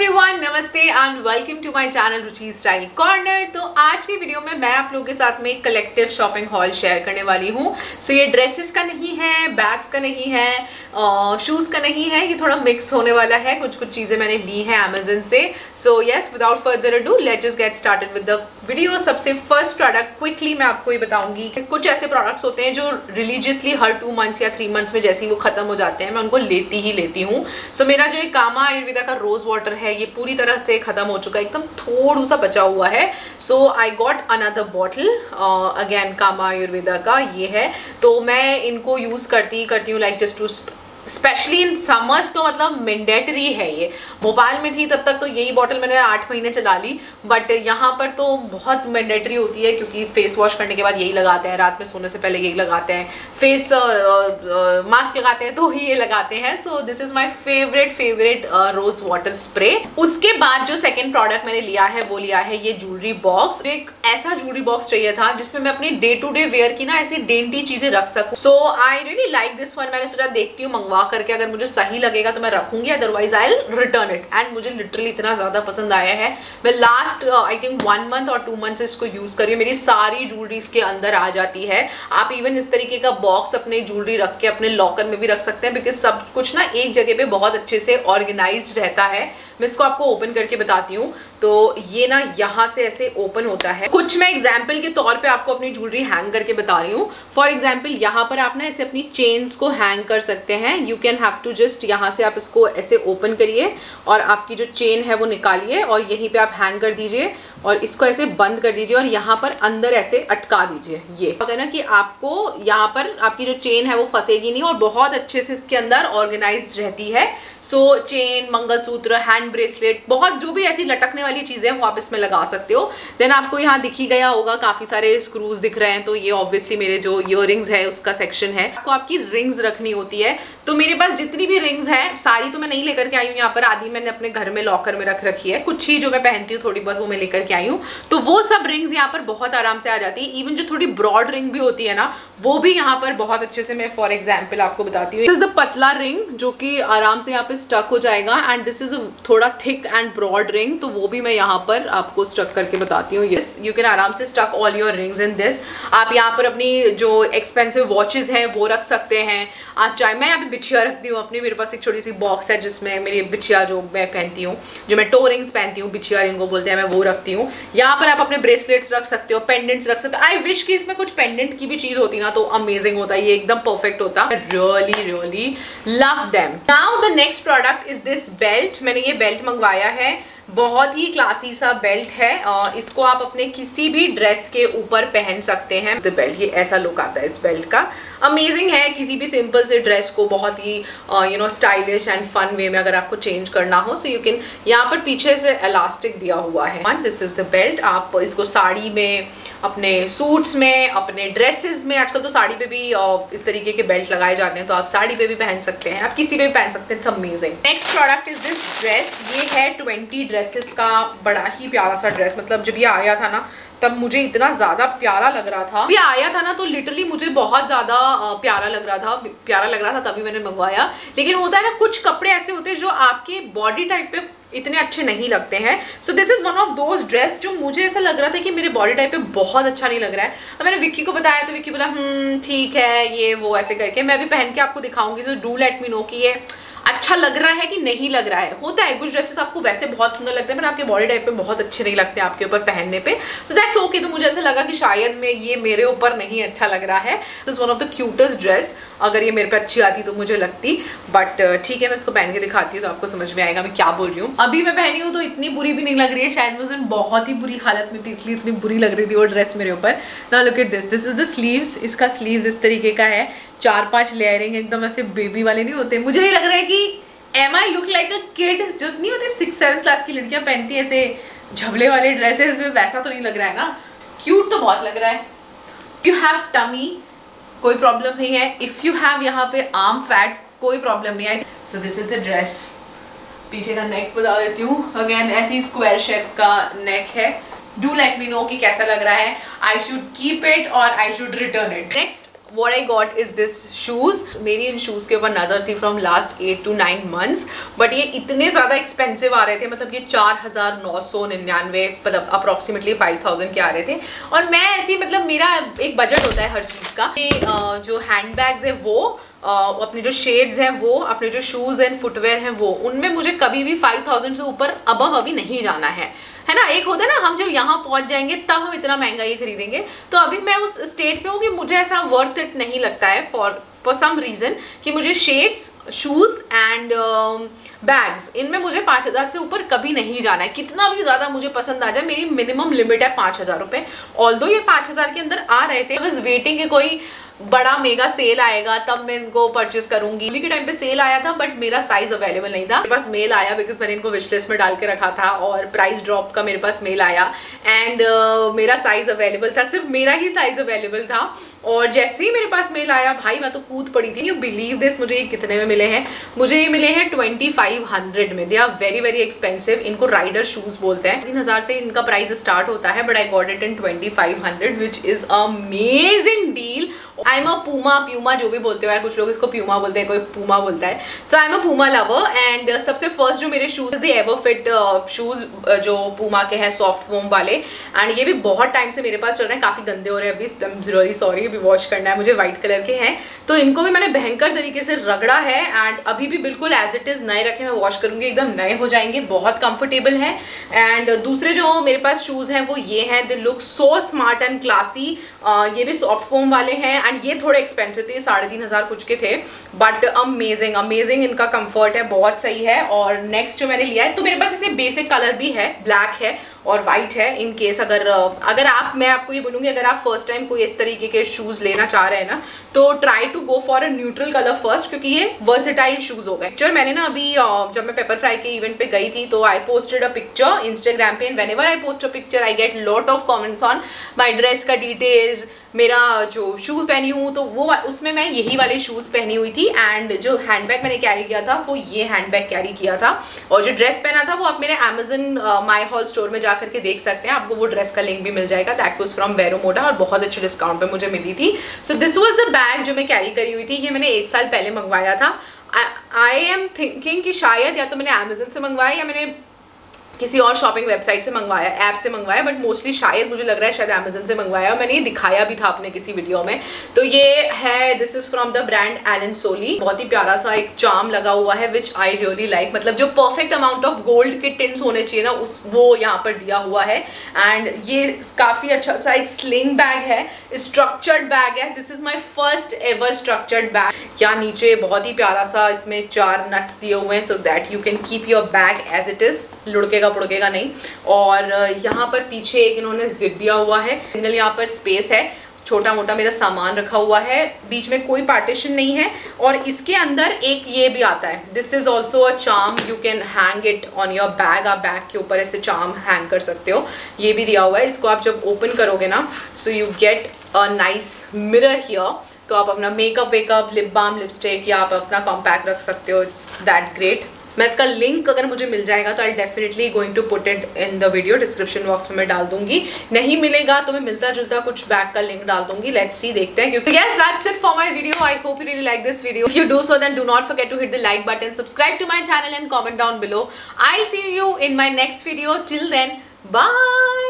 Everyone, नमस्ते and welcome to my channel Ruchi style corner. तो आज की वीडियो में मैं आप लोगों के साथ में एक कलेक्टिव शॉपिंग हॉल शेयर करने वाली हूँ। सो ये ड्रेसेस का नहीं है, बैग्स का नहीं है, शूज़ का नहीं है, ये थोड़ा मिक्स होने वाला है। कुछ चीज़ें मैंने ली हैं अमेजन से। So yes, without further ado let's just get started with the video. सबसे फर्स्ट प्रोडक्ट क्विकली मैं आपको ये बताऊंगी। कुछ ऐसे प्रोडक्ट्स होते हैं जो रिलीजियसली हर 2 मंथ्स या 3 मंथ्स में जैसे ही वो खत्म हो जाते हैं मैं उनको लेती ही लेती हूँ। सो मेरा जो कामा आयुर्वेदा का रोज वाटर है ये पूरी तरह से खत्म हो चुका है, एकदम थोड़ा सा बचा हुआ है। So I got another bottle again Kama Ayurveda का ये है। तो मैं इनको यूज करती हूँ like just to specially in summers. तो मतलब मैंडेटरी है ये। भोपाल में थी तब तक तो यही बॉटल मैंने 8 महीने चला ली, बट यहाँ पर तो बहुत मैंडेटरी होती है क्योंकि फेस वॉश करने के बाद यही लगाते हैं, रात में सोने से पहले यही लगाते हैं, फेस मास्क लगाते हैं तो ही ये लगाते हैं। So this is my favourite rose water spray. उसके बाद जो सेकेंड प्रोडक्ट मैंने लिया है वो लिया है ये ज्वेलरी बॉक्स। एक ऐसा ज्वेलरी बॉक्स चाहिए था जिसमें मैं अपनी डे टू डे वेयर की ना ऐसी डेंटी चीजें रख सकूं। So I really like this one. मैंने सोचा देखती हूँ मंगवा करके, अगर मुझे सही लगेगा तो मैं रखूंगी, otherwise I will return it. And मुझे लिटरली इतना ज्यादा पसंद आया है। मैं लास्ट आई थिंक 1 मंथ और 2 मंथ से इसको यूज कर रही हूँ। मेरी सारी ज्वेलरी इसके अंदर आ जाती है। आप इवन इस तरीके का बॉक्स अपने ज्वेलरी रख के अपने लॉकर में भी रख सकते हैं, बिकॉज सब कुछ ना एक जगह पे बहुत अच्छे से ऑर्गेनाइज्ड रहता है। मैं इसको आपको ओपन करके बताती हूँ। तो ये ना यहाँ से ऐसे ओपन होता है। कुछ मैं एग्जाम्पल के तौर पे आपको अपनी ज्वेलरी हैंग करके बता रही हूँ। फॉर एग्जाम्पल यहाँ पर आप ना ऐसे अपनी चेन्स को हैंग कर सकते हैं। You can have to just यहाँ से आप इसको ऐसे ओपन करिए और आपकी जो चेन है वो निकालिए और यहीं पे आप हैंग कर दीजिए और इसको ऐसे बंद कर दीजिए और यहाँ पर अंदर ऐसे अटका दीजिए। ये होता है ना कि आपको यहाँ पर आपकी जो चेन है वो फंसेगी नहीं और बहुत अच्छे से इसके अंदर ऑर्गेनाइज्ड रहती है। So chain, mangalsutra, hand bracelet, बहुत जो भी ऐसी लटकने वाली चीजें हैं वो आप इसमें लगा सकते हो। देन आपको यहाँ दिख ही गया होगा काफी सारे स्क्रूज दिख रहे हैं, तो ये ऑब्वियसली मेरे जो इयररिंग्स है उसका सेक्शन है। आपको आपकी रिंग्स रखनी होती है। तो मेरे पास जितनी भी रिंग्स हैं सारी तो मैं नहीं लेकर के आई हूँ यहाँ पर, आदि मैंने अपने घर में लॉकर में रख रखी है। कुछ ही जो मैं पहनती हूँ थोड़ी बहुत वो मैं लेकर के आई हूँ। तो वो सब रिंग्स यहाँ पर बहुत आराम से आ जाती है। इवन जो थोड़ी ब्रॉड रिंग भी होती है ना वो भी यहाँ पर बहुत अच्छे से, मैं फॉर एग्जाम्पल आपको बताती हूँ। दिस इज द पतला रिंग जो कि आराम से यहाँ पे स्टक हो जाएगा एंड दिस इज थोड़ा थिक एंड ब्रॉड रिंग, तो वो भी मैं यहाँ पर आपको स्टक करके बताती हूँ। यस, यू कैन आराम से stuck all your rings in this. आप यहाँ पर अपनी जो एक्सपेंसिव वॉचेस हैं वो रख सकते हैं। आप चाहे, मैं यहाँ पे बिछिया रखती हूँ अपनी, मेरे पास एक छोटी सी बॉक्स है जिसमें मेरी बिछिया जो मैं पहनती हूँ, जो मैं टो रिंग्स पहनती हूँ, बिछिया रिंग को बोलते हैं, मैं वो रखती हूँ। यहाँ पर आप अपने ब्रेसलेट्स रख सकते हो, पेंडेंट्स रख सकते हो। आई विश कि इसमें कुछ पेंडेंट की भी चीज होती ना तो अमेजिंग होता, ये एकदम परफेक्ट होता। Really love them. Now the next product is this belt. मैंने ये बेल्ट मंगवाया है, बहुत ही क्लासी सा बेल्ट है। इसको आप अपने किसी भी ड्रेस के ऊपर पहन सकते हैं। द बेल्ट, ये ऐसा लुक आता है इस बेल्ट का। अमेजिंग है किसी भी सिंपल से ड्रेस को बहुत ही स्टाइलिश एंड फन वे में अगर आपको चेंज करना हो। सो यू कैन, यहाँ पर पीछे से इलास्टिक दिया हुआ है। This is the belt. आप इसको साड़ी में, अपने सूट्स में, अपने ड्रेसेस में, आजकल तो साड़ी पे भी इस तरीके के बेल्ट लगाए जाते हैं, तो आप साड़ी पे भी पहन सकते हैं, आप किसी पे भी पहन सकते हैं। It's amazing. Next product is this dress. ये है 20 ड्रेसेस का बड़ा ही प्यारा सा ड्रेस। मतलब जब ये आया था ना तब मुझे इतना ज्यादा प्यारा लग रहा था। ये आया था ना तो लिटरली मुझे बहुत ज्यादा प्यारा लग रहा था तभी मैंने मंगवाया। लेकिन होता है ना कुछ कपड़े ऐसे होते हैं जो आपके बॉडी टाइप पे इतने अच्छे नहीं लगते हैं। So this is one of those dress जो मुझे ऐसा लग रहा था कि मेरे बॉडी टाइप पे बहुत अच्छा नहीं लग रहा है। अब मैंने विक्की को बताया तो विक्की बोला ठीक है, ये वो ऐसे करके। मैं भी पहन के आपको दिखाऊंगी, तो डू लेट मी नो कि ये अच्छा लग रहा है कि नहीं लग रहा है। होता है कुछ ड्रेसेस आपको वैसे बहुत सुंदर लगते हैं पर आपके बॉडी टाइप पे बहुत अच्छे नहीं लगते आपके ऊपर पहनने पे। So that's okay. तो मुझे ऐसा लगा कि शायद मैं ये मेरे ऊपर नहीं अच्छा लग रहा है। This is one of the cutest dress. अगर ये मेरे पे अच्छी आती तो मुझे लगती, बट ठीक है, मैं इसको पहन के दिखाती हूँ तो आपको समझ में आएगा मैं क्या बोल रही हूँ। अभी मैं पहनी हूँ तो इतनी बुरी भी नहीं लग रही है, शायद मैं उस दिन बहुत ही बुरी हालत में थी इसलिए इतनी बुरी लग रही थी वो ड्रेस मेरे ऊपर। Now look at this. This is the sleeves. इसका स्लीव्स इस तरीके का है, 4-5 लेयरिंग, एकदम ऐसे बेबी वाले नहीं होते। मुझे नहीं लग रहा है कि Am I look like a kid? जो नहीं होती 6-7 क्लास की लड़कियां पहनती है ऐसे झबले वाले ड्रेसेस में, वैसा तो नहीं लग रहा है ना। क्यूट तो बहुत लग रहा है। यू हैव टमी, कोई प्रॉब्लम नहीं है। इफ यू हैव यहाँ पे आर्म फैट, कोई प्रॉब्लम नहीं है। So this is the dress. पीछे का नेक बता देती हूँ। अगेन ऐसी स्क्वायर शेप का नेक है। डू लेट मी नो कि कैसा लग रहा है। आई शुड कीप इट और I should return it. Next what I got is this shoes. मेरी इन शूज़ के ऊपर नज़र थी from last 8 to 9 months, but ये इतने ज़्यादा एक्सपेंसिव आ रहे थे, मतलब ये 4,999 मतलब अप्रॉक्सीमेटली 5,000 के आ रहे थे। और मैं ऐसी मतलब मेरा एक बजट होता है हर चीज़ का, जो हैंड बैग्स है वो अपने जो शेड्स हैं वो, अपने जो शूज़ एंड फुटवेयर हैं वो, उनमें मुझे कभी भी 5,000 से ऊपर अबव अभी नहीं जाना है ना। एक होता है ना, हम जब यहाँ पहुँच जाएंगे तब हम इतना महंगा ये खरीदेंगे। तो अभी मैं उस स्टेट पे हूँ कि मुझे ऐसा वर्थ इट नहीं लगता है फॉर सम रीज़न, कि मुझे शेड्स, शूज़ एंड बैग्स, इनमें मुझे 5,000 से ऊपर कभी नहीं जाना है। कितना भी ज़्यादा मुझे पसंद आ जाए, मेरी मिनिमम लिमिट है 5,000 रुपये। ऑल्दो ये 5,000 के अंदर आ रहे थे, बस वेटिंग के कोई बड़ा मेगा सेल आएगा तब मैं इनको परचेज करूंगी। होली के टाइम पे सेल आया था बट मेरा साइज अवेलेबल नहीं था। मेरे पास मेल आया बिकॉज मैंने इनको विश लिस्ट में डाल के रखा था, और प्राइस ड्रॉप का मेरे पास मेल आया एंड मेरा साइज अवेलेबल था, सिर्फ मेरा ही साइज अवेलेबल था। और जैसे ही मेरे पास मेल आया भाई मैं तो कूद पड़ी थी। यू बिलीव दिस, मुझे ये कितने में मिले हैं? मुझे ये मिले हैं 2500 में। They are very very expensive. इनको राइडर शूज बोलते हैं। 3,000 से इनका प्राइस स्टार्ट होता है, but I got it in 2500 which is amazing deal. I am a Puma जो भी बोलते हो यार, कुछ लोग इसको प्यूमा बोलते हैं, कोई पूमा बोलता है। So I am a Puma lover and सबसे फर्स्ट जो मेरे shoes the ever fit shoes जो पूमा के हैं, सॉफ्ट फोम वाले, एंड ये भी बहुत टाइम से मेरे पास चल रहे हैं। काफी गंदे हो रहे हैं अभी, आई एम रियली सॉरी, अभी वॉश करना है मुझे। व्हाइट कलर के हैं तो इनको भी मैंने भयंकर तरीके से रगड़ा है एंड अभी भी बिल्कुल एज इट इज नए रखे। मैं वॉश करूंगी एकदम नए हो जाएंगे। बहुत कंफर्टेबल है। एंड दूसरे जो मेरे पास शूज हैं वो ये हैं, they look so smart and classy. ये भी सॉफ्ट फोम वाले हैं एंड ये थोड़े एक्सपेंसिव थे, 3,500 कुछ के थे, बट अमेजिंग अमेजिंग इनका कंफर्ट है, बहुत सही है। और नेक्स्ट जो मैंने लिया है, तो मेरे पास ऐसे बेसिक कलर भी है, ब्लैक है और वाइट है। इन केस अगर मैं आपको ये बोलूँगी, अगर आप फर्स्ट टाइम कोई इस तरीके के शूज़ लेना चाह रहे हैं ना, तो try to go for a neutral colour first, क्योंकि ये वर्सेटाइल शूज़ हो गए। पिक्चर मैंने ना अभी जब मैं पेपर फ्राई के इवेंट पे गई थी तो I posted a picture Instagram पे, and whenever I post a picture I get lot of comments on my dress का डिटेल्स, मेरा जो शूज़ पहनी हूँ तो वो उसमें मैं यही वाले शूज़ पहनी हुई थी। एंड जो हैंडबैग मैंने कैरी किया था वो ये हैंडबैग कैरी किया था, और जो ड्रेस पहना था वो आप मेरे अमेजन माई हॉल स्टोर में जाकर के देख सकते हैं। आपको वो ड्रेस का लिंक भी मिल जाएगा। दैट वाज फ्रॉम बेरोमोडा और बहुत अच्छे डिस्काउंट पे मुझे मिली थी। So this was the bag जो मैं कैरी करी हुई थी। ये मैंने 1 साल पहले मंगवाया था। आई एम थिंकिंग कि शायद या तो मैंने अमेजन से मंगवाया या मैंने किसी और शॉपिंग वेबसाइट से मंगवाया, ऐप से मंगवाया, बट मोस्टली शायद मुझे लग रहा है शायद अमेजन से मंगवाया, और मैंने ये दिखाया भी था अपने किसी वीडियो में। तो ये है, this is from the brand Allen Solly. बहुत ही प्यारा सा एक चार्म लगा हुआ है विच आई रियली लाइक। मतलब जो परफेक्ट अमाउंट ऑफ गोल्ड के टिन्स होने चाहिए ना, वो यहाँ पर दिया हुआ है। एंड ये काफ़ी अच्छा सा एक स्लिंग बैग है, स्ट्रक्चर्ड बैग है। This is my first ever structured bag. यहाँ नीचे बहुत ही प्यारा सा इसमें 4 नट्स दिए हुए हैं, so that you can keep your bag as it is, लुढ़केगा पुड़केगा नहीं। और यहाँ पर पीछे एक इन्होंने जिप दिया हुआ है। सिंगल यहाँ पर स्पेस है, छोटा मोटा मेरा सामान रखा हुआ है, बीच में कोई पार्टीशन नहीं है। और इसके अंदर एक ये भी आता है, this is also a charm, you can hang it on your bag. आप बैग के ऊपर ऐसे चार्म हैंग कर सकते हो, ये भी दिया हुआ है। इसको आप जब ओपन करोगे ना, so you get a nice mirror here, तो आप अपना makeup wakeup, lip balm, lipstick या आप अपना कॉम्पैक्ट रख सकते हो। It's that great. मैं इसका लिंक अगर मुझे मिल जाएगा तो I definitely going to put it in the video, description box में मैं डाल दूंगी। नहीं मिलेगा तो मैं मिलता जुलता कुछ बैग का लिंक डाल दूंगी। लेट्स सी, देखते हैं। क्योंकि yes, that's it for my video. I hope you really like this video. If you do so then do not forget to hit the like button, subscribe to my channel and comment down below. I see you in my next video. Till then, bye.